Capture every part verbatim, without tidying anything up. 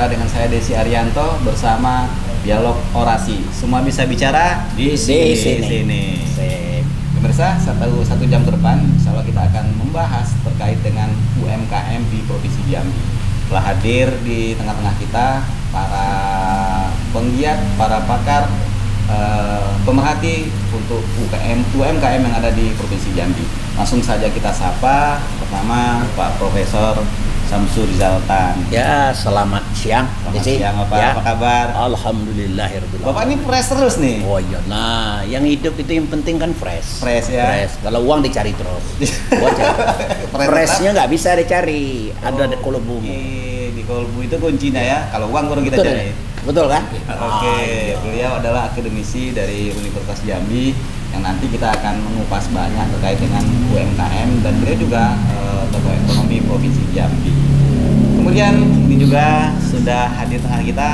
Bicara dengan saya Desi Arianto bersama Dialog Orasi. Semua bisa bicara di sini. Di sini. sini. Sip. Pemirsa, satu, satu jam ke depan, insya Allah kita akan membahas terkait dengan U M K M di Provinsi Jambi. Telah hadir di tengah-tengah kita para penggiat, para pakar, eh, pemerhati untuk U K M, U M K M yang ada di Provinsi Jambi. Langsung saja kita sapa. Pertama, Pak Profesor Samsu Rizaltan. Ya, selamat siang. Selamat Desi. siang, Bapak. Ya. Apa kabar? Alhamdulillahirobbilalamin. Bapak ini fresh terus nih. Oh iya, nah yang hidup itu yang penting kan fresh. Fresh ya. Fresh. Kalau uang dicari terus. Wajar. Fresh Freshnya nggak bisa dicari. Ada Oh, di kolbu. Di kolbu itu kuncinya ya. Kalau uang baru kita Betul, cari. betul kan? Oke, Ah, iya. beliau adalah akademisi dari Universitas Jambi yang nanti kita akan mengupas banyak terkait dengan U M K M dan beliau juga eh, tokoh ekonomi Provinsi Jambi. Kemudian ini juga sudah hadir tengah kita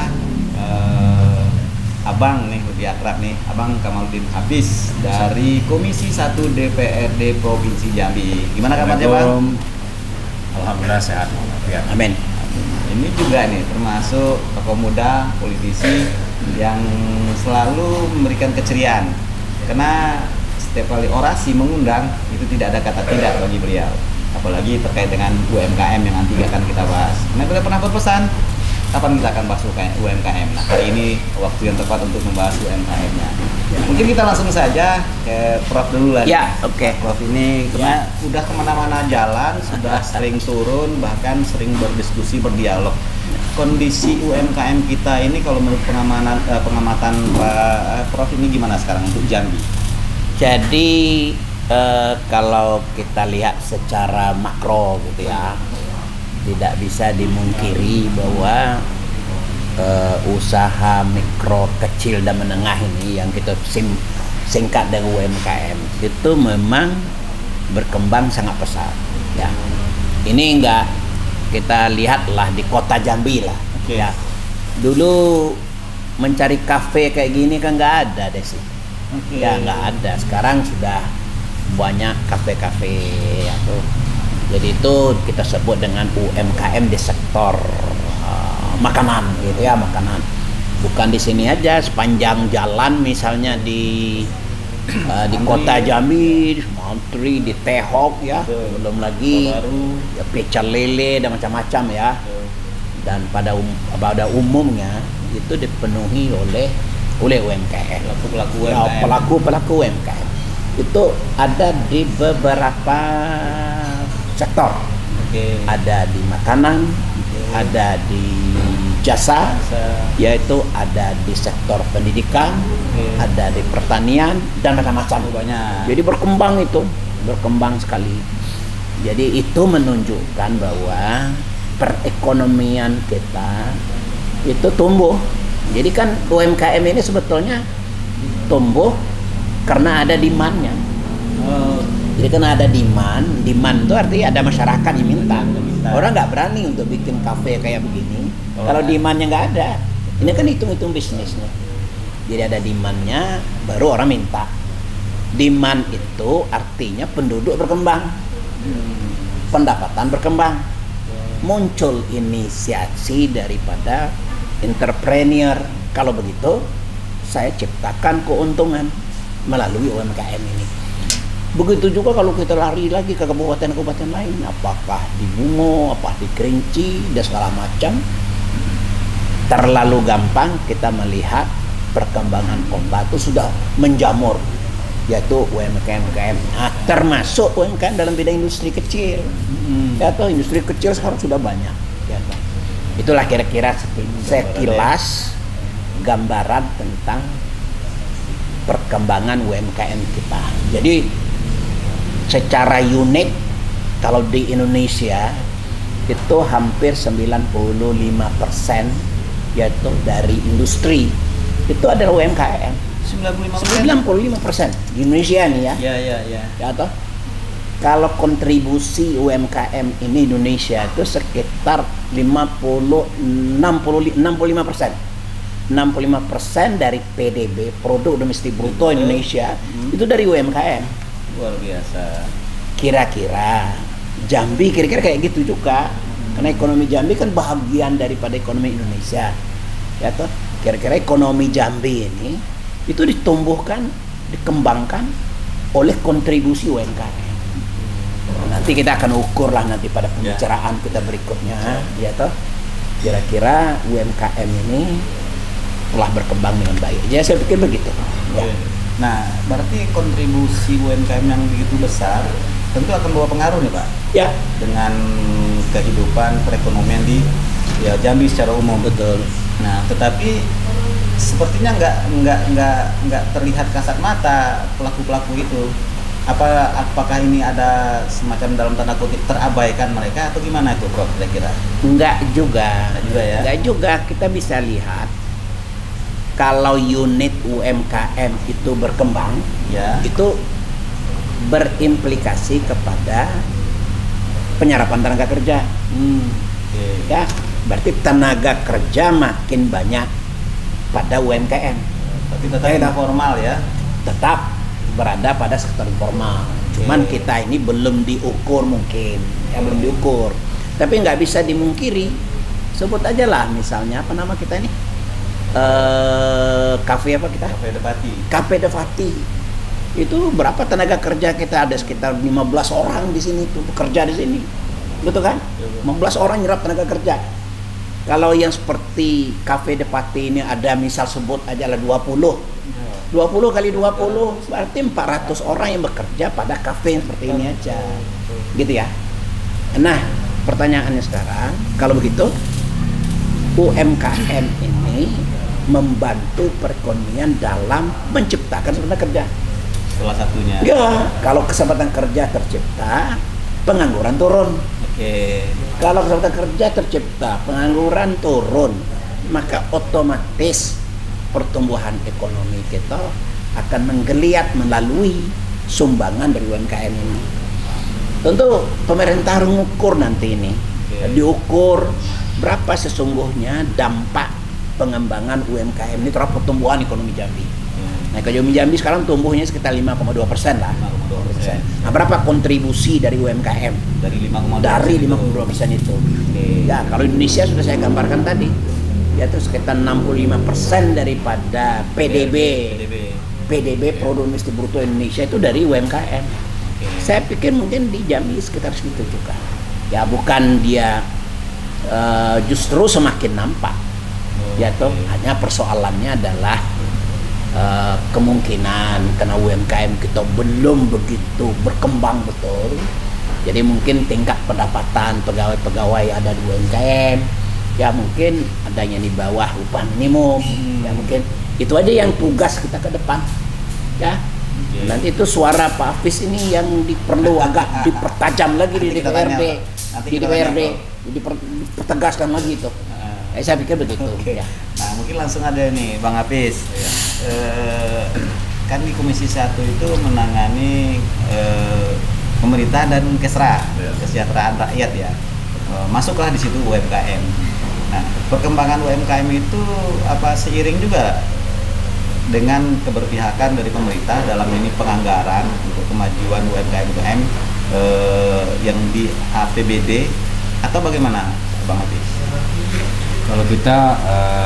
eh, Abang nih, lebih akrab nih, Abang Kamaluddin Hafiz dari Komisi satu D P R D Provinsi Jambi. Gimana kabarnya, Bang? Alhamdulillah sehat. Ya. Amin. Ini juga nih termasuk tokoh muda, politisi yang selalu memberikan keceriaan. Karena setiap kali orasi mengundang itu tidak ada kata tidak bagi beliau. Apalagi terkait dengan U M K M yang nanti akan kita bahas. Nah, beliau pernah berpesan kapan kita akan bahas U M K M. Nah, hari ini waktu yang tepat untuk membahas U M K M-nya. Mungkin kita langsung saja ke Prof dulu lah. Ya, oke. Okay. Prof ini kena, udah kemana-mana jalan, sudah sering turun, bahkan sering berdiskusi, berdialog. Kondisi U M K M kita ini kalau menurut pengamanan, eh, pengamatan Pak Prof ini gimana sekarang untuk Jambi? Jadi eh, kalau kita lihat secara makro gitu ya, tidak bisa dimungkiri bahwa uh, usaha mikro, kecil dan menengah ini yang kita sim, singkat dengan U M K M itu memang berkembang sangat pesat. Ya, ini enggak kita lihatlah di kota Jambi lah. Okay. Ya, dulu mencari kafe kayak gini kan nggak ada deh sih. Okay. Ya nggak ada. Sekarang sudah banyak kafe-kafe atau jadi itu kita sebut dengan U M K M di sektor uh, makanan gitu ya, makanan. Bukan di sini aja, sepanjang jalan misalnya di uh, di kota Jambi, di Mantri, di Tehok ya, betul. Belum lagi ya pecel lele dan macam-macam ya. Betul. Dan pada um, pada umumnya itu dipenuhi oleh oleh U M K M. Pelaku-pelaku U M K M. Ya, pelaku-pelaku U M K M. Itu ada di beberapa sektor. Okay. Ada di makanan, okay. Ada di jasa, jasa, yaitu ada di sektor pendidikan, okay. Ada di pertanian dan macam-macam. Banyak. Jadi berkembang itu, berkembang sekali. Jadi itu menunjukkan bahwa perekonomian kita itu tumbuh. Jadi kan U M K M ini sebetulnya tumbuh karena ada demand-nya. Oh. Jadi kan ada demand, demand itu artinya ada masyarakat yang minta. Orang nggak berani untuk bikin kafe kayak begini. Oh, kalau demandnya nggak ada, ini kan hitung-hitung bisnisnya. Jadi ada demandnya, baru orang minta. Demand itu artinya penduduk berkembang, pendapatan berkembang. Muncul inisiasi daripada entrepreneur. Kalau begitu, saya ciptakan keuntungan melalui U M K M ini. Begitu juga kalau kita lari lagi ke kabupaten-kabupaten lain, apakah di Bungo, apa di Kerinci, dan segala macam. Terlalu gampang kita melihat perkembangan kota itu sudah menjamur, yaitu U M K M U M K M. Nah, termasuk U M K M dalam bidang industri kecil. Hmm. Atau industri kecil sekarang sudah banyak. Ya, itulah kira-kira sekilas gambaran tentang perkembangan U M K M kita. Jadi secara unit kalau di Indonesia itu hampir sembilan puluh lima persen yaitu dari industri itu adalah U M K M. sembilan puluh lima persen di Indonesia nih ya. Ya ya ya. Ya toh. Kalau kontribusi U M K M ini Indonesia itu sekitar lima puluh enam puluh lima persen. enam puluh lima persen dari P D B, produk domestik bruto Indonesia, hmm. itu dari U M K M. Luar biasa. Kira-kira Jambi kira-kira kayak gitu juga. Karena ekonomi Jambi kan bahagian daripada ekonomi Indonesia. Ya toh, kira-kira ekonomi Jambi ini itu ditumbuhkan, dikembangkan oleh kontribusi U M K M. Nanti kita akan ukur lah nanti pada pembicaraan kita berikutnya, ya toh. Kira-kira U M K M ini telah berkembang dengan baik. Ya saya pikir begitu. Ya. Nah, berarti kontribusi U M K M yang begitu besar tentu akan bawa pengaruh nih Pak. Ya. Dengan kehidupan perekonomian di ya Jambi secara umum. Betul. Nah, tetapi sepertinya nggak nggak nggak nggak terlihat kasat mata pelaku-pelaku itu. Apa apakah ini ada semacam dalam tanda kutip terabaikan mereka atau gimana itu kok kira-kira? Enggak juga. Enggak juga ya. Enggak juga, kita bisa lihat kalau unit U M K M itu berkembang, Ya. itu berimplikasi kepada penyerapan tenaga kerja. Hmm. Oke. Ya, berarti tenaga kerja makin banyak pada U M K M. Tapi tetap Ya, informal ya. Tetap berada pada sektor informal. Cuman kita ini belum diukur mungkin, ya belum diukur. Tapi nggak bisa dimungkiri. Sebut aja lah misalnya apa nama kita ini? Eh, kafe apa kita? Cafe Depati. Cafe Depati. Itu berapa tenaga kerja kita, ada sekitar lima belas orang di sini tuh bekerja di sini. Betul kan? lima belas orang nyerap tenaga kerja. Kalau yang seperti Cafe Depati ini ada misal sebut aja lah dua puluh. dua puluh kali dua puluh berarti empat ratus orang yang bekerja pada kafe yang seperti ini aja. Gitu ya. Nah, pertanyaannya sekarang, kalau begitu U M K M ini membantu perekonomian dalam menciptakan kesempatan kerja. Salah satunya. Ya, kalau kesempatan kerja tercipta, pengangguran turun. Oke. Kalau kesempatan kerja tercipta, pengangguran turun, maka otomatis pertumbuhan ekonomi kita akan menggeliat melalui sumbangan dari U M K M ini. Tentu pemerintah harus mengukur nanti ini, Oke. diukur berapa sesungguhnya dampak pengembangan U M K M ini terhadap pertumbuhan ekonomi Jambi. Nah, ekonomi Jambi sekarang tumbuhnya sekitar lima koma dua persen lah. lima koma dua persen. Nah, berapa kontribusi dari U M K M? Dari lima koma dua persen. Dari lima koma dua persen itu. Oke. Ya, kalau Indonesia sudah saya gambarkan tadi, yaitu sekitar enam puluh lima persen daripada P D B. P D B. P D B Produk Domestik Bruto Indonesia itu dari U M K M. Oke. Saya pikir mungkin di Jambi sekitar segitu juga. Ya, bukan dia uh, justru semakin nampak. Ya toh, hanya persoalannya adalah uh, kemungkinan karena U M K M kita belum begitu berkembang betul. Jadi mungkin tingkat pendapatan pegawai-pegawai ada di U M K M ya mungkin adanya di bawah upah minimum. Hmm. Ya mungkin itu aja yang tugas kita ke depan. Ya. Okay. Nanti itu suara Pak Hafiz ini yang diperlu agak dipertajam lagi di D P R D. Di D P R D diper, dipertegaskan lagi itu. Uh, eh, saya pikir begitu. Okay. Ya. Nah, mungkin langsung ada nih Bang Hafiz. Ya. Uh, kan di Komisi satu itu menangani uh, pemerintah dan Kesra, ya. Kesejahteraan rakyat ya. Uh, masuklah di situ U M K M. Nah, perkembangan U M K M itu apa seiring juga dengan keberpihakan dari pemerintah dalam ini penganggaran untuk kemajuan U M K M U M K M eh, yang di A P B D atau bagaimana, Bang Hafiz? Kalau kita eh,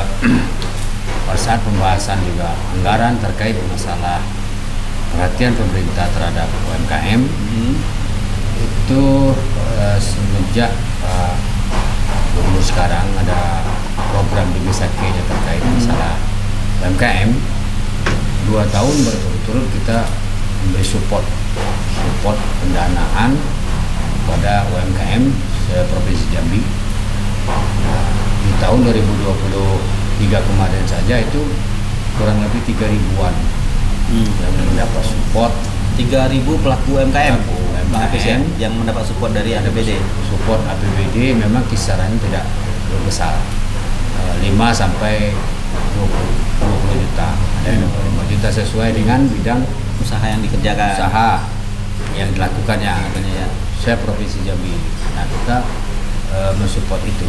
pada saat pembahasan juga anggaran terkait masalah perhatian pemerintah terhadap U M K M hmm. itu eh, semenjak eh, umur sekarang ada program di Misake-nya terkait masalah U M K M. Dua tahun berturut-turut kita memberi support support pendanaan pada U M K M Provinsi Jambi. Nah, di tahun dua ribu dua puluh tiga kemarin saja itu kurang lebih tiga ribuan hmm. yang mendapat support. Tiga ribu pelaku U M K M, pelaku U M K M ya, yang mendapat support dari A P B D. Support A P B D memang kisarannya tidak besar, lima sampai dua puluh juta. Ada yang dua puluh lima juta sesuai dengan bidang usaha yang dikerjakan. Usaha yang dilakukannya. Ya. Saya Provinsi Jambi. Nah, kita e, mensupport itu.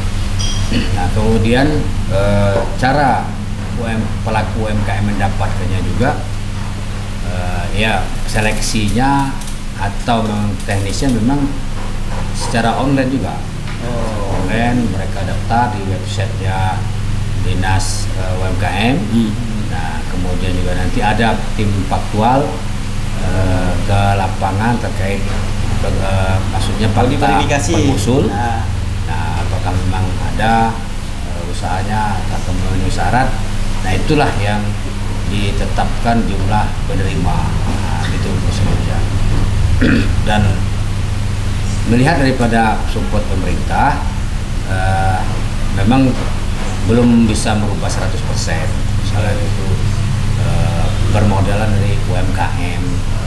Nah, kemudian e, cara U M, pelaku U M K M mendapatkannya juga e, ya seleksinya atau memang teknisnya memang secara online juga. Oh. Kemudian mereka daftar di websitenya Dinas uh, U M K M. Hmm. Nah, kemudian juga nanti ada tim faktual uh, ke lapangan terkait ke, uh, maksudnya Kalau fakta diverifikasi. pengusul. Nah, Nah, apakah memang ada uh, usahanya atau memenuhi syarat? Nah, itulah yang ditetapkan jumlah penerima. Nah, gitu sebenarnya. Dan melihat daripada support pemerintah, uh, memang belum bisa merubah seratus persen. Misalnya itu uh, bermodalan dari U M K M.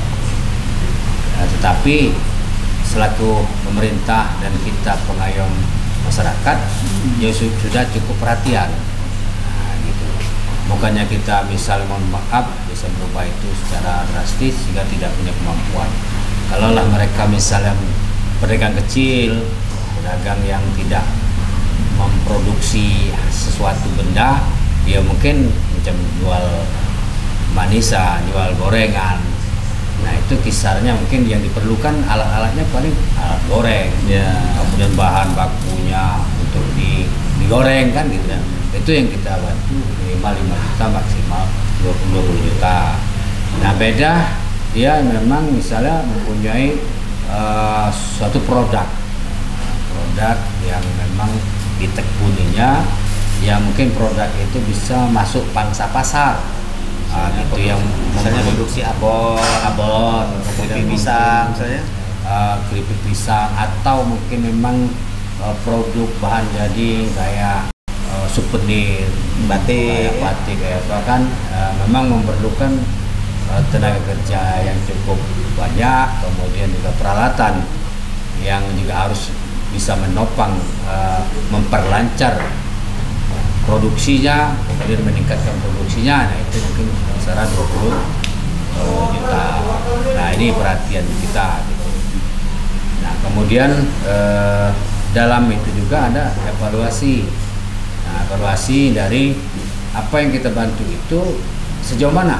Uh, tetapi selaku pemerintah dan kita pengayom masyarakat, ya su- sudah cukup perhatian. Nah, gitu. Bukannya kita misal mohon maaf bisa merubah itu secara drastis sehingga tidak punya kemampuan. Kalaulah mereka misalnya pedagang kecil, pedagang yang tidak memproduksi sesuatu benda, dia mungkin macam jual manisan, jual gorengan. Nah, itu kisarnya mungkin yang diperlukan alat-alatnya paling alat goreng, ya. kemudian bahan bakunya untuk di digoreng kan gitu ya. Itu yang kita bantu minimal lima juta, maksimal dua puluh juta. Nah, beda dia memang misalnya mempunyai uh, suatu produk produk yang memang ditekuninya, yang mungkin produk itu bisa masuk pangsa pasar. Nah, itu yang misalnya produksi abon, abon, keripik pisang misalnya. uh, keripik pisang, atau mungkin memang uh, produk bahan jadi kayak uh, souvenir, Batik. kayak batik kayak apa kan, uh, memang memerlukan uh, tenaga kerja yang cukup banyak, kemudian juga peralatan yang juga harus bisa menopang, uh, memperlancar produksinya, kemudian meningkatkan produksinya. Nah, itu mungkin kisaran dua puluh juta. Nah, ini perhatian kita gitu. Nah, kemudian eh, dalam itu juga ada evaluasi. Nah, evaluasi dari apa yang kita bantu itu sejauh mana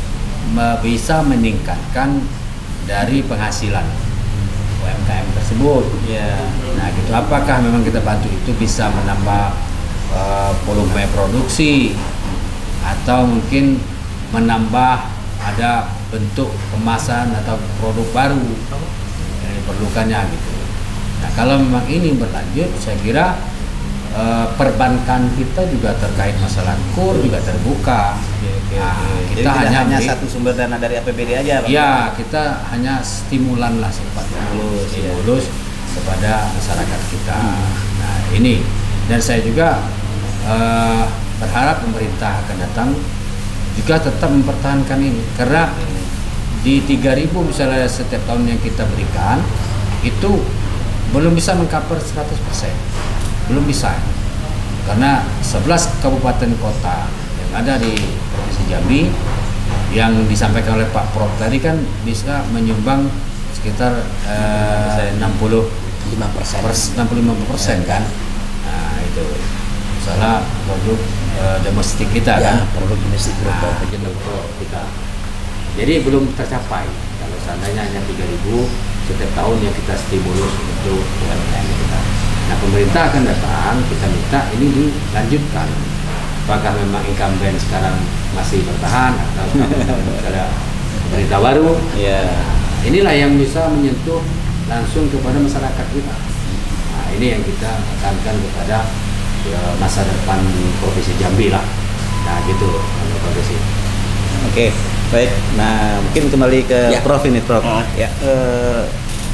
bisa meningkatkan dari penghasilan U M K M tersebut. Ya. Nah, gitu. Apakah memang kita bantu itu bisa menambah Uh, volume produksi, atau mungkin menambah ada bentuk kemasan atau produk baru yang diperlukannya gitu. Nah, kalau memang ini berlanjut, saya kira uh, perbankan kita juga terkait masalah kur juga terbuka. Oke, oke, Nah, oke. kita Jadi tidak hanya hanya beri- satu sumber dana dari A P B D aja, Bang? Ya, kita hanya stimulan lah sifatnya, Stimulus, ya. stimulus kepada masyarakat kita. Nah, ini, dan saya juga uh, berharap pemerintah akan datang juga tetap mempertahankan ini, karena di tiga ribu misalnya setiap tahun yang kita berikan itu belum bisa mengcover seratus persen, belum bisa, karena sebelas kabupaten kota yang ada di Provinsi Jambi yang disampaikan oleh Pak Prof tadi kan bisa menyumbang sekitar eh, enam puluh lima persen. enam puluh lima persen kan. Nah, itu misalnya produk eh, domestik kita Ya, kan, produk domestik bruto. nah, bruto kita. Jadi belum tercapai. Kalau seandainya hanya tiga ribu setiap tahun yang kita stimulus untuk U M K M kita. Nah, pemerintah akan datang, kita minta ini dilanjutkan. Apakah memang incumbent sekarang masih bertahan atau misalnya pemerintah baru? Ya. Inilah yang bisa menyentuh langsung kepada masyarakat kita. Nah, ini yang kita tekankan kepada ya, masa depan Provinsi Jambi lah. Nah, gitu, Provinsi. Oke, baik. Nah, mungkin kembali ke Ya. Prof ini, Prof. Ah. Ya, eh,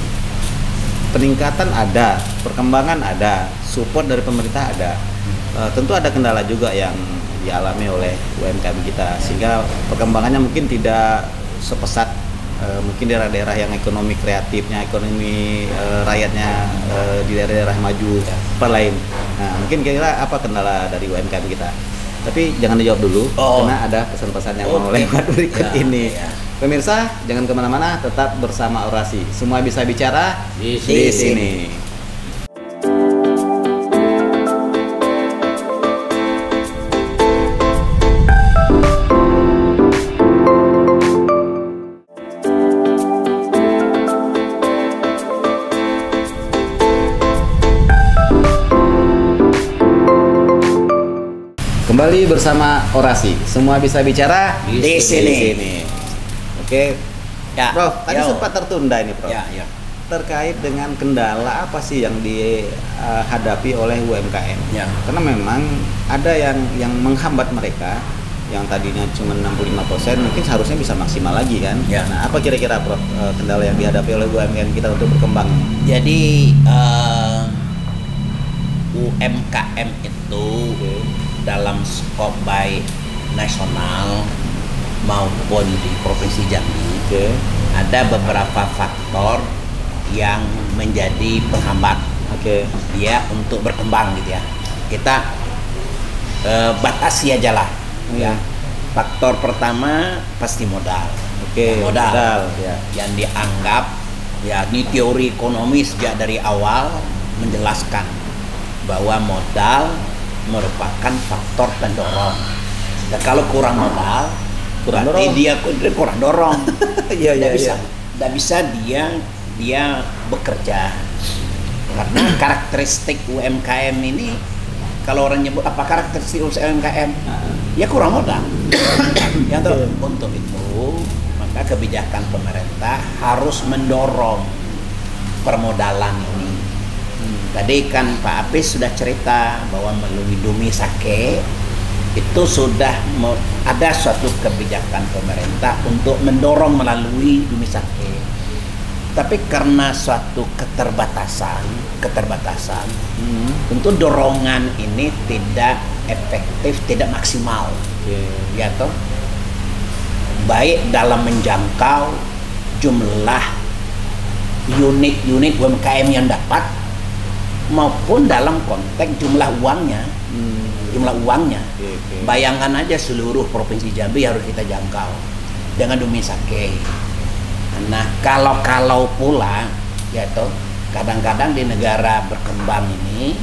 peningkatan ada, perkembangan ada, support dari pemerintah ada. Eh, tentu ada kendala juga yang dialami oleh U M K M kita, sehingga perkembangannya mungkin tidak sepesat eh, mungkin daerah-daerah yang ekonomi kreatifnya, ekonomi eh, rakyatnya eh, di daerah-daerah maju apa lain. Nah, mungkin kira-kira apa kendala dari U M K M kita? Tapi jangan dijawab dulu, Oh. karena ada pesan-pesan yang mau Oke. lewat berikut Ya, ini. ya. Pemirsa, jangan kemana-mana, tetap bersama Orasi. Semua bisa bicara Di di sini. sini. Kembali bersama Orasi, semua bisa bicara Di sini. Oke, Ya, Prof, tadi yo. sempat tertunda ini, Prof. Ya, ya. Terkait dengan kendala apa sih yang dihadapi oleh U M K M? Ya. Karena memang ada yang yang menghambat mereka, yang tadinya cuma enam puluh lima persen, mungkin seharusnya bisa maksimal lagi kan? Ya. Nah, apa kira-kira, Prof, eh, kendala yang dihadapi oleh U M K M kita untuk berkembang? Jadi eh, U M K M itu Oke. dalam skop baik nasional maupun di Provinsi Jambi Oke. ada beberapa faktor yang menjadi penghambat Oke. dia untuk berkembang gitu ya. Kita eh, batasi aja lah ya. Faktor pertama pasti modal. Oke, modal, modal, ya. yang dianggap ya ini teori ekonomi sejak dari awal menjelaskan bahwa modal merupakan faktor pendorong. Dan kalau kurang modal, Kurang berarti dorong. dia dia kurang dorong. Iya, iya, Nggak bisa, iya. nggak bisa dia dia bekerja. Karena karakteristik U M K M ini, kalau orang nyebut apa karakteristik U M K M, ya kurang modal. Ya toh, untuk itu maka kebijakan pemerintah harus mendorong permodalan ini. Tadi kan Pak Apis sudah cerita bahwa melalui Dumi Sake itu sudah me- ada suatu kebijakan pemerintah untuk mendorong melalui Dumi Sake. Tapi karena suatu keterbatasan, keterbatasan, Hmm. tentu dorongan ini tidak efektif, tidak maksimal. Oke. Ya toh, baik dalam menjangkau jumlah unit-unit U M K M yang dapat maupun dalam konteks jumlah uangnya, Hmm. jumlah uangnya. Oke, oke. Bayangkan aja seluruh provinsi Jambi harus kita jangkau dengan Dumi Sake. Nah, kalau-kalau pula, ya toh, kadang-kadang di negara berkembang ini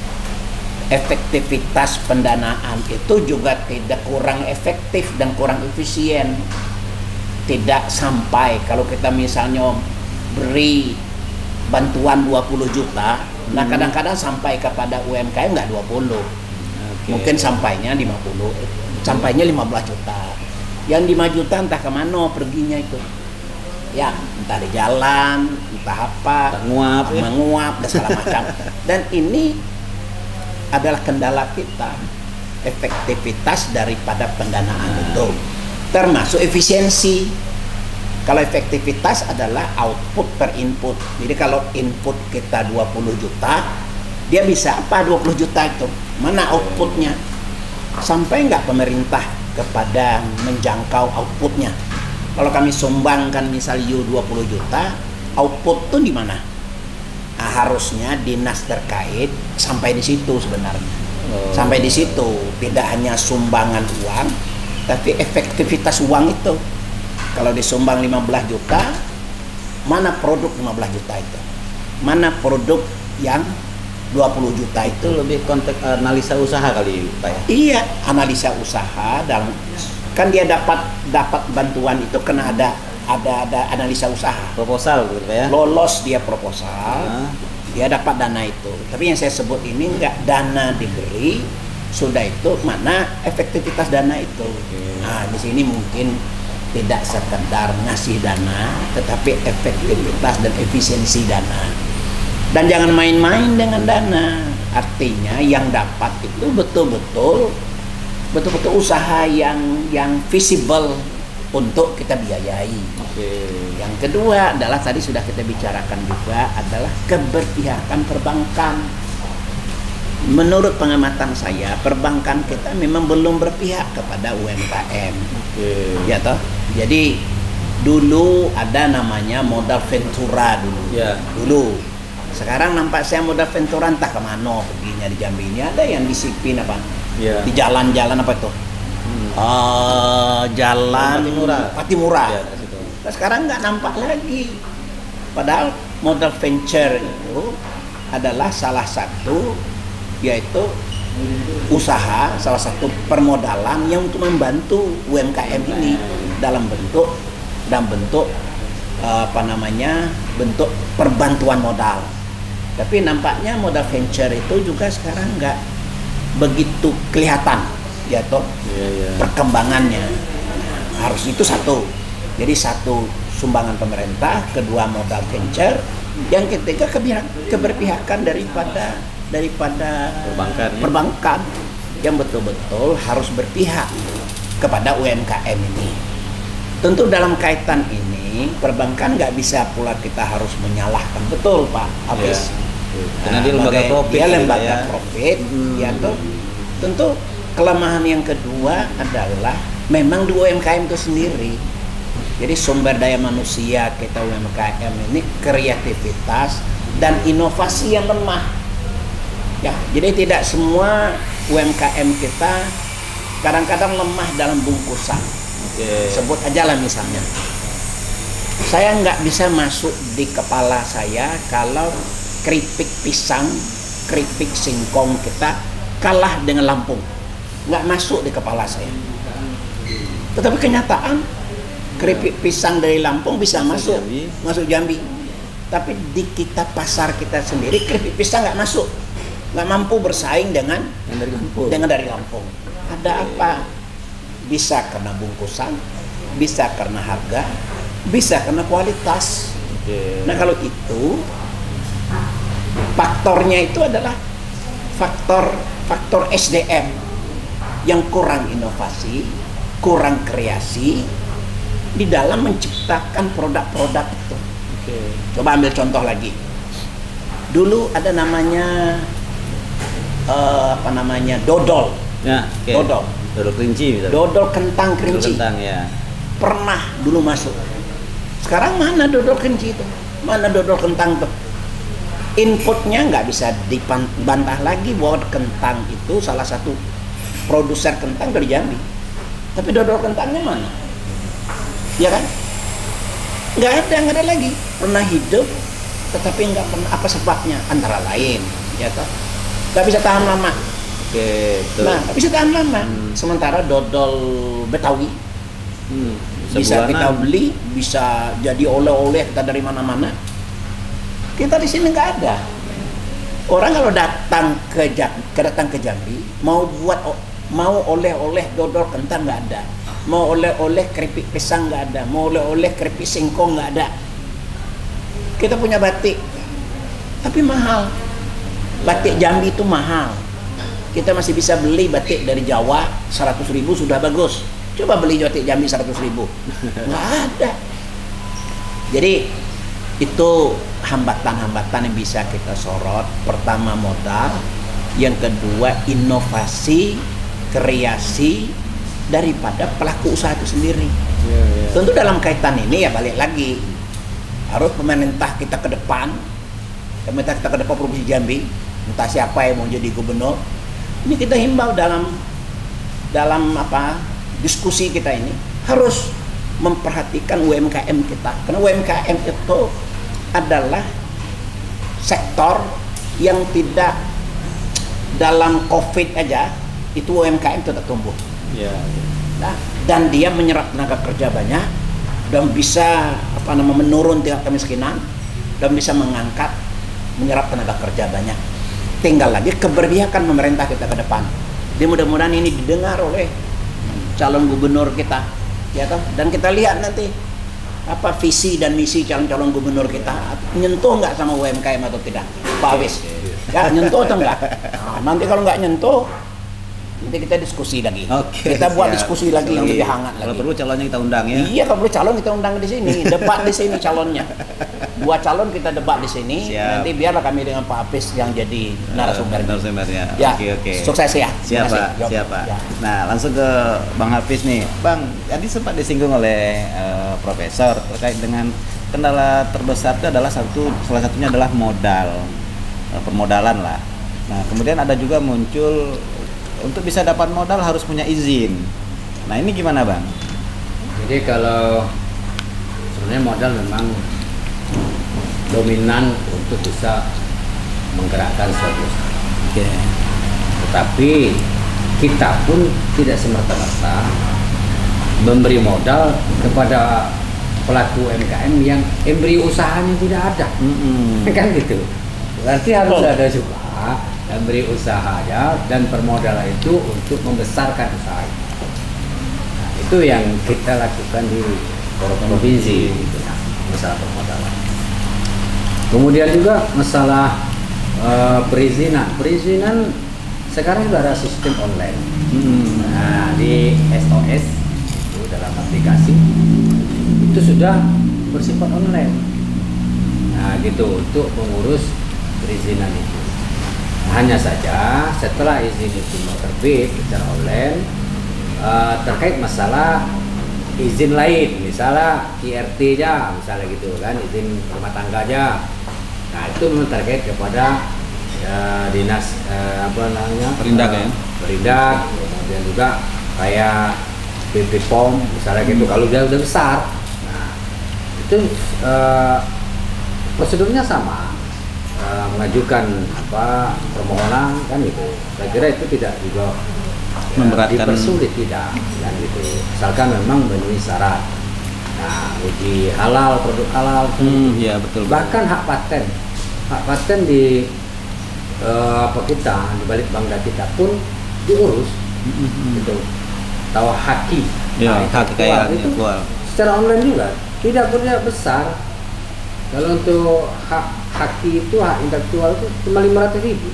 efektivitas pendanaan itu juga tidak kurang efektif dan kurang efisien. Tidak sampai kalau kita misalnya beri bantuan dua puluh juta, nah kadang-kadang sampai kepada U M K M nggak dua puluh. Oke. Mungkin sampainya lima puluh, sampainya lima belas juta. Yang lima juta entah kemana perginya itu. Ya, entah di jalan, entah apa, Entah nguap, ya. menguap dan segala macam. Dan ini adalah kendala kita, efektivitas daripada pendanaan itu, termasuk efisiensi. Kalau efektivitas adalah output per input. Jadi kalau input kita dua puluh juta, dia bisa apa dua puluh juta itu? Mana outputnya? Sampai nggak pemerintah kepada menjangkau outputnya? Kalau kami sumbangkan misal U dua puluh juta, output tuh di mana? Nah, harusnya dinas terkait sampai di situ sebenarnya. Oh. Sampai di situ, tidak hanya sumbangan uang, tapi efektivitas uang itu. Kalau disumbang lima belas juta, mana produk lima belas juta itu? Mana produk yang dua puluh juta itu? Itu lebih konteks analisa usaha kali, Pak ya. Iya, analisa usaha dalam kan dia dapat dapat bantuan itu karena ada ada ada analisa usaha. Proposal gitu, Pak ya. Lolos dia proposal, Ah. dia dapat dana itu. Tapi yang saya sebut ini enggak dana diberi, sudah itu mana efektivitas dana itu. Oke. Nah, di sini mungkin tidak sekedar ngasih dana, tetapi efektivitas dan efisiensi dana. Dan jangan main-main dengan dana. Artinya yang dapat itu betul-betul betul-betul usaha yang yang visible untuk kita biayai. Oke. Yang kedua adalah tadi sudah kita bicarakan juga adalah keberpihakan perbankan. Menurut pengamatan saya, perbankan kita memang belum berpihak kepada U M K M. Oke. Ya toh? Jadi dulu ada namanya modal ventura dulu. Ya. Dulu. Sekarang nampak saya modal ventura entah kemana perginya di Jambi ini. Ada yang disipin apa? Ya. Di jalan-jalan apa itu? Hmm. Eh, jalan Patimura. Patimura. Ya, ke situ. Nah, sekarang nggak nampak lagi. Padahal modal venture itu adalah salah satu, yaitu usaha, salah satu permodalan yang untuk membantu U M K M ini dalam bentuk dalam bentuk eh, apa namanya bentuk perbantuan modal. Tapi nampaknya modal venture itu juga sekarang nggak begitu kelihatan ya toh, Iya, iya. perkembangannya harus itu satu. Jadi satu sumbangan pemerintah, kedua modal venture, yang ketiga kebiha- keberpihakan daripada daripada Perbankan, ya? perbankan yang betul-betul harus berpihak kepada U M K M ini. Tentu dalam kaitan ini perbankan nggak bisa pula kita harus menyalahkan, betul Pak Hafiz. Karena dia lembaga bagai- profit dia gitu lembaga ya. profit, Hmm. ya toh. Tentu kelemahan yang kedua adalah memang di U M K M itu sendiri. Jadi sumber daya manusia kita U M K M ini kreativitas dan inovasi yang lemah. Ya, jadi tidak semua U M K M kita kadang-kadang lemah dalam bungkusan. Oke. Sebut aja lah misalnya. Saya nggak bisa masuk di kepala saya kalau keripik pisang, keripik singkong kita kalah dengan Lampung. Nggak masuk di kepala saya. Tetapi kenyataan keripik pisang dari Lampung bisa masuk, Jambi. masuk Jambi. Tapi di kita pasar kita sendiri keripik pisang nggak masuk, nggak mampu bersaing dengan Yang dari Lampung. dengan dari Lampung. Ada apa? Bisa karena bungkusan, bisa karena harga, bisa karena kualitas. Oke. Nah kalau itu faktornya itu adalah faktor faktor S D M yang kurang inovasi, kurang kreasi di dalam menciptakan produk-produk itu. Oke. Coba ambil contoh lagi. Dulu ada namanya eh, apa namanya dodol, Ya, oke. dodol, Dodol kelinci misalnya. dodol kentang Dodol kerinci. kentang ya. Pernah dulu masuk. Sekarang mana dodol kerinci itu? Mana dodol kentang tuh? Inputnya nggak bisa dibantah lagi bahwa kentang itu salah satu produser kentang dari Jambi. Tapi dodol kentangnya mana? Ya kan? Nggak ada, nggak ada lagi. Pernah hidup, tetapi nggak pernah apa sebabnya? Antara lain, ya toh, nggak bisa tahan lama. Oke, betul. Nah, nggak bisa tahan lama. Hmm. Sementara dodol Betawi Hmm, bisa kita sebulanan. beli, bisa jadi oleh-oleh kita dari mana-mana. Kita di sini nggak ada. Orang kalau datang ke Jam- kedatang ke Jambi mau buat o- mau oleh-oleh dodol kentang nggak ada, mau oleh-oleh keripik pisang nggak ada, mau oleh-oleh keripik singkong nggak ada. Kita punya batik, tapi mahal. Batik Jambi itu mahal. Kita masih bisa beli batik dari Jawa seratus ribu sudah bagus. Coba beli batik Jambi seratus ribu, nggak ada. Jadi itu hambatan-hambatan yang bisa kita sorot. Pertama modal, yang kedua inovasi, kreasi daripada pelaku usaha itu sendiri. Iya, iya. Tentu dalam kaitan ini ya balik lagi harus pemerintah kita ke depan, pemerintah kita ke depan Provinsi Jambi, entah siapa yang mau jadi gubernur, ini kita himbau dalam dalam apa diskusi kita ini harus memperhatikan U M K M kita, karena U M K M itu adalah sektor yang tidak dalam COVID aja itu U M K M tetap tumbuh. Iya. Nah, dan dia menyerap tenaga kerja banyak dan bisa apa namanya menurun tingkat kemiskinan dan bisa mengangkat menyerap tenaga kerja banyak. Tinggal lagi keberpihakan pemerintah kita ke depan. Jadi mudah-mudahan ini didengar oleh calon gubernur kita, ya toh. Dan kita lihat nanti apa visi dan misi calon-calon gubernur kita nyentuh nggak sama U M K M atau tidak, Pak Awis? Ya nyentuh atau enggak? Nah, nanti kalau nggak nyentuh, nanti kita diskusi lagi. Oke, kita buat siap. diskusi lagi yang lebih hangat Kalau lagi. perlu calonnya kita undang ya. Iya, kalau perlu calon kita undang di sini, debat di sini calonnya. Dua calon kita debat di sini. Siap. Nanti biarlah kami dengan Pak Hafiz yang jadi narasumber. Eh, narasumbernya. Ya, Oke, oke. sukses ya. Siapa? Terima kasih. Jawab. Siapa? Ya. Nah, langsung ke Bang Hafiz nih. Bang, tadi sempat disinggung oleh eh, Profesor terkait dengan kendala terbesar itu adalah satu salah satunya adalah modal. Eh, permodalan lah. Nah, kemudian ada juga muncul untuk bisa dapat modal harus punya izin. Nah, ini gimana, Bang? Jadi kalau sebenarnya modal memang dominan untuk bisa menggerakkan suatu usaha. Oke. Tetapi kita pun tidak semerta-merta memberi modal kepada pelaku U M K M yang embrio usahanya tidak ada. Mm-mm. Kan gitu. Berarti harus Oh. ada juga memberi usahanya dan permodalan itu untuk membesarkan usaha. Nah, itu yang kita lakukan di provinsi, gitu, ya, masalah permodalan. Kemudian juga masalah uh, perizinan. Perizinan sekarang sudah ada sistem online. Hmm. Nah, di S O S itu dalam aplikasi itu sudah bersifat online. Nah, gitu untuk mengurus perizinan itu. Hanya saja setelah izin itu mau terbit secara online, uh, terkait masalah izin lain, misalnya I R T-nya, misalnya gitu kan, izin rumah tangga aja. Nah, itu memang terkait kepada ya, dinas eh, apa namanya? Perindak uh, ya. Perindak, kemudian juga kayak P P P O M, misalnya gitu. Kalau dia udah besar, nah itu uh, prosedurnya sama. Uh, mengajukan apa permohonan kan gitu. Saya kira itu tidak juga ya, memberatkan, dipersulit tidak kan gitu. Asalkan memang memenuhi syarat. Nah, uji halal, produk halal, hmm, ya betul. bahkan hak paten, hak paten di uh, apa kita di balik bangga kita pun diurus, mm-hmm. gitu. Tahu haki, ya, nah, hak kekayaan itu intelektual secara online juga tidak punya besar. Kalau untuk hak haki itu hak intelektual itu cuma lima ratus ribu.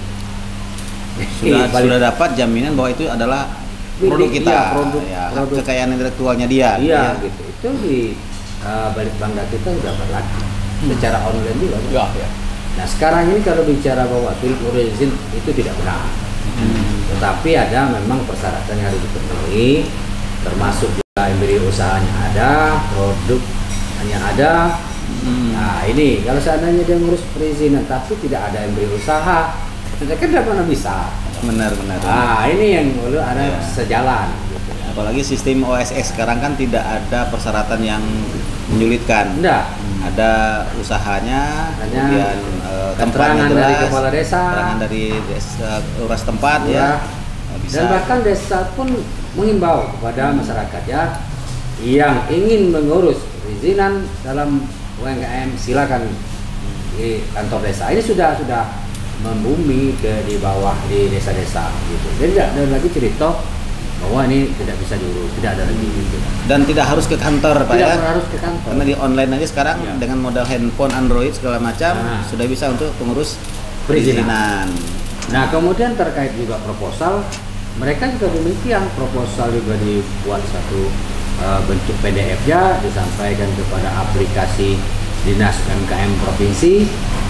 Sudah Balik, sudah dapat jaminan bahwa itu adalah produk Iya, kita, produk, ya, hak produk. kekayaan intelektualnya dia. Iya, ya. gitu. Itu di uh, balik bangga kita sudah berlaku hmm. secara online juga. Ya, ya. Nah, sekarang ini kalau bicara bahwa field origin itu tidak benar. Hmm. Tetapi ada memang persyaratan yang harus dipenuhi, termasuk juga embrio usahanya ada, produk hanya ada. Hmm. Nah, ini kalau seandainya dia ngurus perizinan tapi tidak ada embrio usaha, kita kan tidak pernah bisa. Benar, benar. Nah, ini yang perlu ada Ya. sejalan. Gitu. Apalagi sistem O S S sekarang kan tidak ada persyaratan yang menyulitkan. Enggak. Ada usahanya, Hanya kemudian eh, tempatnya keterangan jelas, dari kepala desa, keterangan dari desa, lurah tempat ya. ya. Bisa. Dan bahkan desa pun mengimbau kepada masyarakat ya yang ingin mengurus perizinan dalam U M K M silakan di kantor desa. Ini sudah sudah membumi ke di bawah di desa-desa gitu. Jadi tidak ada lagi cerita bahwa ini tidak bisa diurus, tidak ada lagi gitu. Dan tidak harus ke kantor Pak Tidak ya. harus ke kantor. Karena di online aja sekarang Ya. dengan modal handphone, Android segala macam Nah. sudah bisa untuk pengurus Perizinan. perizinan. Nah, kemudian terkait juga proposal, mereka juga demikian, proposal juga dibuat satu uh, bentuk P D F-nya, disampaikan kepada aplikasi Dinas U M K M Provinsi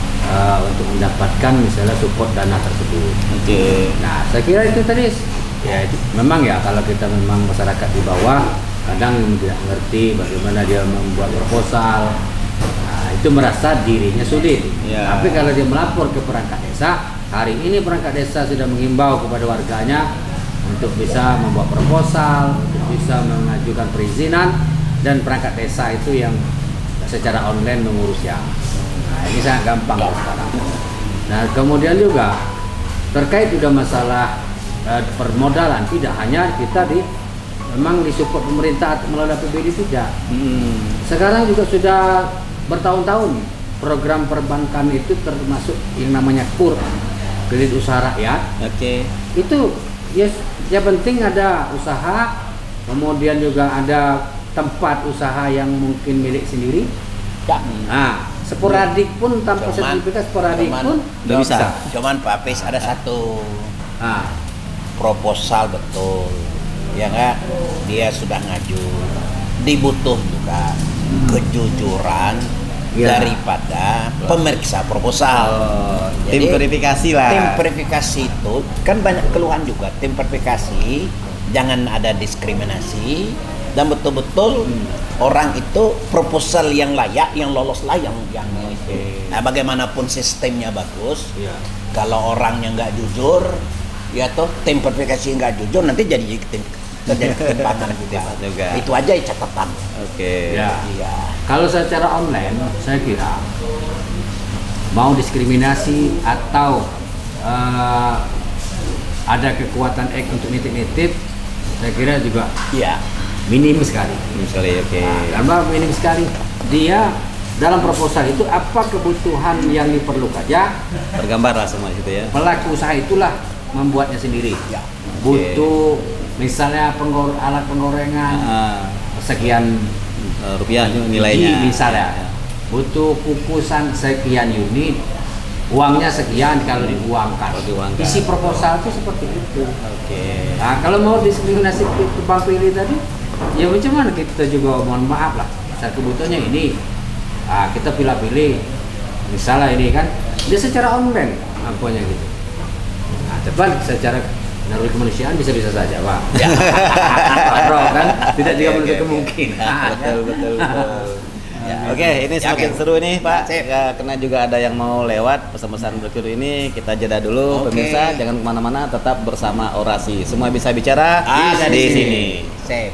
uh, untuk mendapatkan misalnya support dana tersebut. Oke. Nah, saya kira itu tadi ya memang ya kalau kita memang masyarakat di bawah kadang tidak mengerti bagaimana dia membuat proposal. Nah, itu merasa dirinya sulit. Ya. Tapi kalau dia melapor ke perangkat desa, hari ini perangkat desa sudah mengimbau kepada warganya untuk bisa membuat proposal, untuk bisa mengajukan perizinan, dan perangkat desa itu yang secara online mengurusnya. Nah, ini sangat gampang sekarang. Nah, kemudian juga terkait juga masalah eh, permodalan, tidak hanya kita di memang disupport pemerintah melalui A P B D tidak. Hmm. Sekarang juga sudah bertahun-tahun program perbankan itu termasuk yang namanya K U R, kredit usaha rakyat. Oke. Itu ya, ya penting ada usaha, kemudian juga ada tempat usaha yang mungkin milik sendiri. Ya. Nah, sporadik pun tanpa Cuman- sertifikat sporadik cuman- pun Udah bisa. Cuman Pak Apis ada satu nah, proposal betul, ya nggak? Dia sudah ngaju, dibutuhkan kejujuran Ya. daripada pemeriksa proposal. Oh, Tim Jadi, verifikasi lah. Tim verifikasi itu kan banyak keluhan juga. Tim verifikasi jangan ada diskriminasi dan betul-betul orang itu proposal yang layak, yang lolos lah yang yang itu. Nah, bagaimanapun sistemnya bagus, iya. kalau orangnya nggak jujur, ya toh tim verifikasi nggak jujur nanti jadi tim terjadi ketimpangan juga. Juga. Itu aja catatan. Oke. Ya. Iya. Kalau secara online, saya kira mau diskriminasi atau eh, ada kekuatan X untuk nitip-nitip, saya kira juga Iya. minim sekali. Misalnya oke. Nah, karena minim sekali. Dia dalam proposal itu apa kebutuhan yang diperlukan ya, Tergambar lah semua itu ya. pelaku usaha itulah membuatnya sendiri Ya. butuh misalnya penggor alat penggorengan Ah, sekian eh, rupiah nilainya. biji misalnya, butuh kukusan sekian unit, uangnya sekian kalau diuangkan. Kalau diuangkan. Isi proposal itu seperti itu. Oke. Nah, kalau mau diskriminasi tebang pilih tadi, ya macam mana kita juga mohon maaf lah. Misal kebutuhannya ini, nah, kita pilih-pilih. Misalnya ini kan, dia secara online apanya gitu. Nah, tepat secara naluri kemanusiaan bisa-bisa saja, Pak. Ya. Bro, kan tidak juga Oke, menutup oke, oke. kemungkinan. Betul, betul, betul. Ya. Oke, ini Ya, semakin oke. seru nih Pak. Sip. Ya, karena juga ada yang mau lewat pesan-pesan berikut ini, kita jeda dulu. Oke. Pemirsa, jangan kemana-mana, tetap bersama Orasi. Semua bisa bicara Ada di di sini. sini. Sip.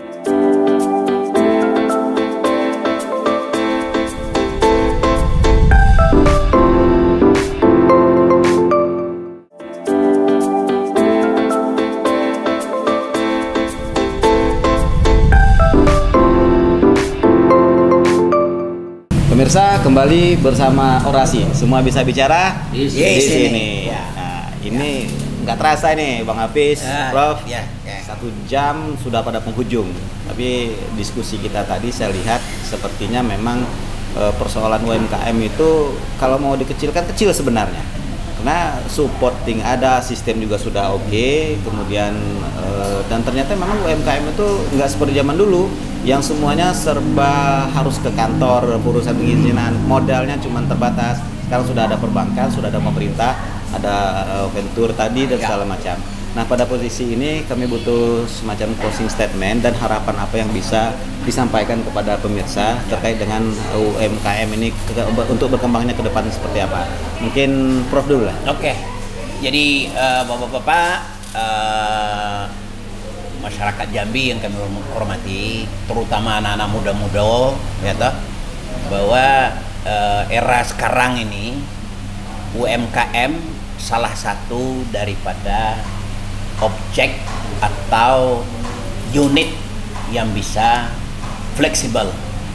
Pemirsa, kembali bersama Orasi. Semua bisa bicara Di di sini. sini. Ya. Nah, ini nggak terasa nih, Bang Hafiz, Ah, Prof. ya, ya. Satu jam sudah pada penghujung. Tapi diskusi kita tadi saya lihat sepertinya memang eh, persoalan U M K M itu kalau mau dikecilkan kecil sebenarnya. Karena supporting ada, sistem juga sudah oke, kemudian eh, dan ternyata memang U M K M itu nggak seperti zaman dulu yang semuanya serba harus ke kantor, urusan perizinan, modalnya cuma terbatas. Sekarang sudah ada perbankan, sudah ada pemerintah, ada eh, venture tadi dan Ya. segala macam. Nah, pada posisi ini kami butuh semacam closing statement dan harapan apa yang bisa disampaikan kepada pemirsa terkait dengan U M K M ini ke- untuk berkembangnya ke depan seperti apa. Mungkin Prof dulu lah. Oke. Jadi eh, bapak-bapak, eh, masyarakat Jambi yang kami hormati, terutama anak-anak muda-muda, ya toh, bahwa eh, era sekarang ini U M K M salah satu daripada objek atau unit yang bisa fleksibel,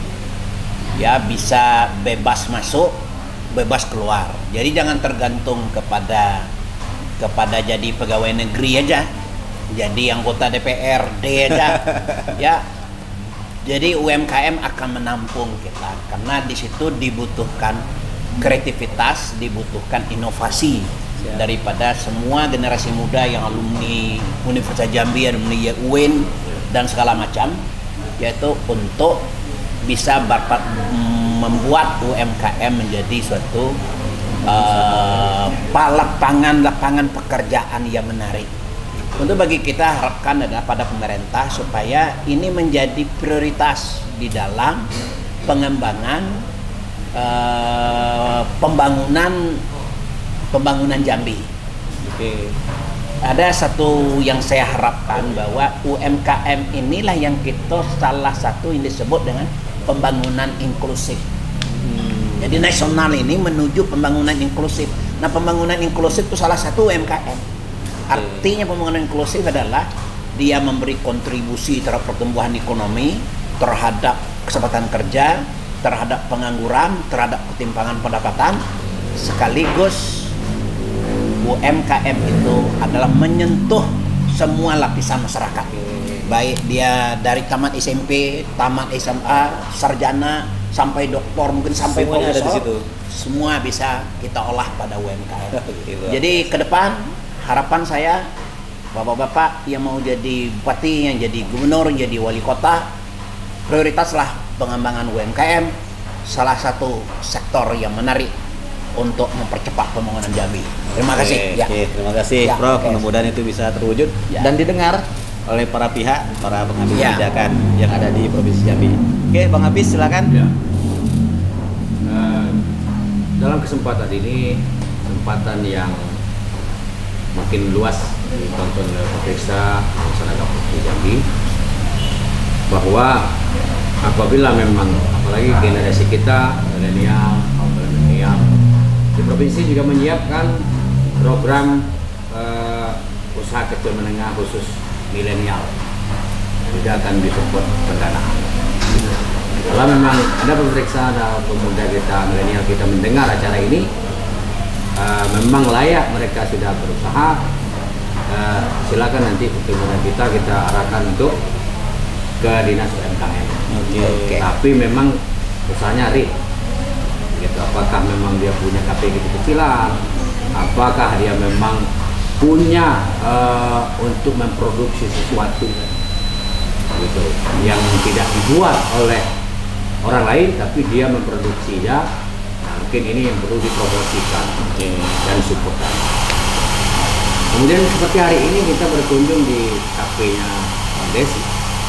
ya, bisa bebas masuk, bebas keluar. Jadi jangan tergantung kepada kepada jadi pegawai negeri aja, jadi anggota D P R D aja, ya. Jadi U M K M akan menampung kita karena di situ dibutuhkan kreativitas, dibutuhkan inovasi daripada semua generasi muda yang alumni Universitas Jambi, alumni U I N dan segala macam, yaitu untuk bisa berpat, membuat U M K M menjadi suatu uh, lapangan-lapangan pekerjaan yang menarik. Untuk bagi kita harapkan adalah pada pemerintah supaya ini menjadi prioritas di dalam pengembangan uh, pembangunan pembangunan Jambi. Oke. Ada satu yang saya harapkan bahwa U M K M inilah yang kita salah satu yang disebut dengan pembangunan inklusif. Hmm. Jadi nasional ini menuju pembangunan inklusif. Nah, pembangunan inklusif itu salah satu U M K M. Artinya pembangunan inklusif adalah dia memberi kontribusi terhadap pertumbuhan ekonomi, terhadap kesempatan kerja, terhadap pengangguran, terhadap ketimpangan pendapatan, sekaligus U M K M itu adalah menyentuh semua lapisan masyarakat. Baik dia dari tamat S M P, tamat S M A, sarjana, sampai doktor, mungkin sampai Semuanya ada di profesor, situ. semua bisa kita olah pada U M K M. Gitu. Jadi ke depan harapan saya, bapak-bapak yang mau jadi bupati, yang jadi gubernur, yang jadi wali kota, prioritaslah pengembangan U M K M, salah satu sektor yang menarik untuk mempercepat pembangunan Jambi. Terima Oke, kasih. Ya. oke, terima kasih Ya, Prof. oke. Mudah-mudahan itu bisa terwujud Ya. dan didengar oleh para pihak, para pengambil Ya. kebijakan yang ada di Provinsi Jambi. Oke, Bang Hafiz silakan. Ya. Eh, dalam kesempatan ini, kesempatan yang makin luas ditonton oleh pemirsa masyarakat Provinsi Jambi, bahwa apabila memang apalagi generasi kita milenial, kaum milenial di provinsi juga menyiapkan program eh, usaha kecil menengah khusus milenial, juga akan disupport pendanaan. Kalau memang ada pemeriksa, ada pemuda kita, milenial kita mendengar acara ini, uh, memang layak mereka sudah berusaha, uh, silakan nanti pertemuan kita kita arahkan untuk ke dinas U M K M. Oke. Oke. Tapi memang usahanya real. Gitu. Apakah memang dia punya K P G kecilan? Apakah dia memang punya uh, untuk memproduksi sesuatu gitu yang tidak dibuat oleh orang lain, tapi dia memproduksinya. Nah, mungkin ini yang perlu dipromosikan Oke. dan supportkan. Kemudian seperti hari ini kita berkunjung di kafenya Bang Desi.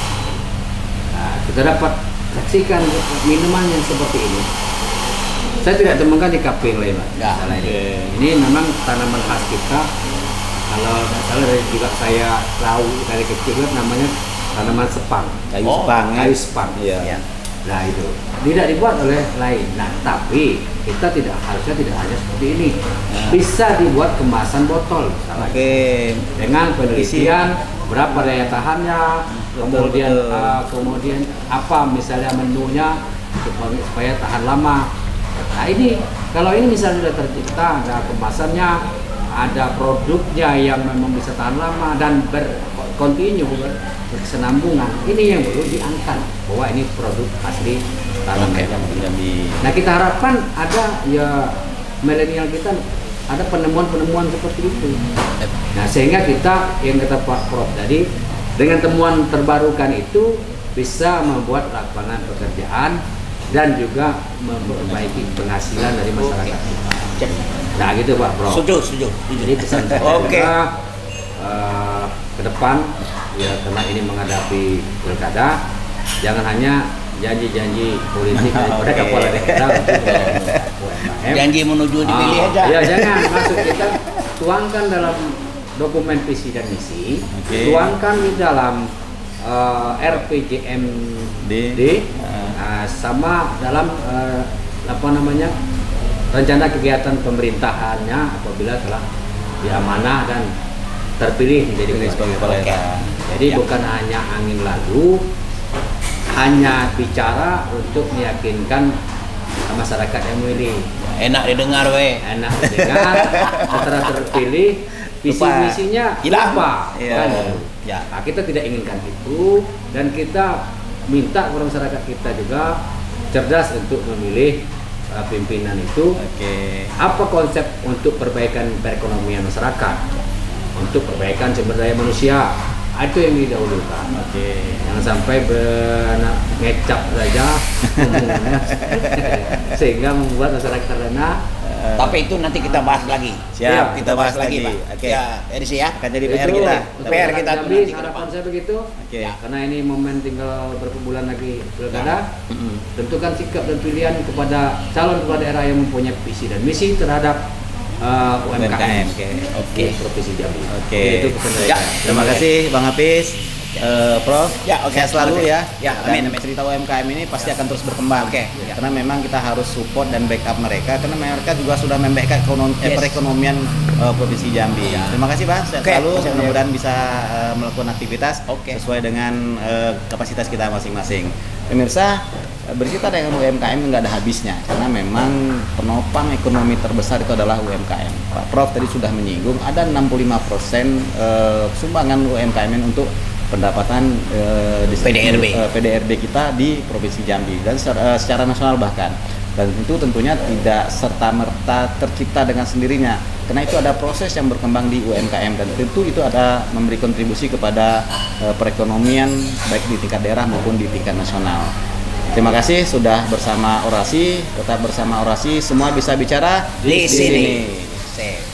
Nah, kita dapat saksikan minuman yang seperti ini. Saya tidak temukan di kafe yang lain, Pak. Ya, Salah ini. oke. Ini memang tanaman khas kita. Kalau tidak salah dari juga saya tahu dari kecil juga namanya tanaman sepang. Kayu Oh, sepang ya. Kayu sepang. Iya. Ya. Nah itu tidak dibuat oleh lain. Nah tapi kita tidak harusnya tidak hanya seperti ini. Ya. Bisa dibuat kemasan botol, misalnya. Oke. Dengan penelitian berapa daya tahannya, kemudian betul. uh, kemudian apa misalnya menunya supaya, supaya tahan lama. Nah ini kalau ini misalnya sudah tercipta, ada kemasannya, ada produknya yang memang bisa tahan lama dan berkontinu, ber, berkesenambungan, ini yang perlu diangkat bahwa ini produk asli tanam Oke. Jambi. Jambi. Nah kita harapkan ada ya milenial kita ada penemuan-penemuan seperti itu. Nah sehingga kita yang kata Pak Prof tadi dengan temuan terbarukan itu bisa membuat lapangan pekerjaan dan juga memperbaiki penghasilan dari masyarakat kita. Nah gitu Pak Prof. Setuju, setuju. Jadi pesan saya Oke. juga, uh, ke depan ya karena ini menghadapi pilkada, jangan hanya janji-janji politik daripada Oke. kepala daerah untuk U M K M. Janji menuju dipilih Ah, aja. Ya jangan, maksud kita tuangkan dalam dokumen visi dan misi, Oke. tuangkan di dalam uh, R P J M D, D. uh, sama dalam uh, apa namanya rencana kegiatan pemerintahannya apabila telah diamanah dan terpilih menjadi Pilih sebagai kepala Oke. daerah. Jadi Ya. bukan hanya angin lalu, hanya bicara untuk meyakinkan masyarakat yang memilih. Enak didengar weh. Enak dengar, setelah terpilih, visi Lupa. misinya Hilang. lupa. Iya. Kan? Ya. Nah, kita tidak inginkan itu dan kita minta kepada masyarakat kita juga cerdas untuk memilih uh, pimpinan itu. Oke. Apa konsep untuk perbaikan perekonomian masyarakat, untuk perbaikan sumber daya manusia, itu yang didahulukan. Oke. Jangan sampai benar ngecap saja sehingga membuat masyarakat terlena. Eh, Tapi itu nanti kita bahas lagi. Siap, Ya, kita bahas lagi. Pak. Oke. Ya, Edisi ya. Akan jadi P R Itu kita. untuk P R kita masyarakat tuh Jambi, nanti ke harapan depan. saya begitu. Oke. Ya, karena ini momen tinggal beberapa bulan lagi pilkada. Mm-mm. Tentukan sikap dan pilihan kepada calon kepala daerah yang mempunyai visi dan misi terhadap uh, U M K M. Oke. Oke. di Provinsi Jambi. Oke. Itu pesan dari Ya, saya. Terima kasih Bang Hafiz. Eh, Prof, Ya, oke. sehat selalu ya. Ya, Dan amin, amin. cerita U M K M ini pasti akan terus berkembang. Oke. Ya. Karena memang kita harus support dan backup mereka karena mereka juga sudah membackup ekonomi, eh, Yes. perekonomian eh, Provinsi Jambi. Ya. Terima kasih Bang, sehat Oke. selalu. Oke. Mudah-mudahan bisa eh, melakukan aktivitas Oke. sesuai dengan eh, kapasitas kita masing-masing. Pemirsa, eh, bercerita dengan U M K M nggak ada habisnya karena memang penopang ekonomi terbesar itu adalah U M K M. Pak Prof tadi sudah menyinggung ada enam puluh lima persen eh, sumbangan U M K M untuk pendapatan eh, di P D R B. eh, P D R B kita di Provinsi Jambi dan secara, eh, secara nasional bahkan. Dan itu tentunya tidak serta-merta tercipta dengan sendirinya karena itu ada proses yang berkembang di U M K M dan tentu itu ada memberi kontribusi kepada eh, perekonomian baik di tingkat daerah maupun di tingkat nasional. Terima kasih sudah bersama Orasi, tetap bersama Orasi, semua bisa bicara Di sini. Sip.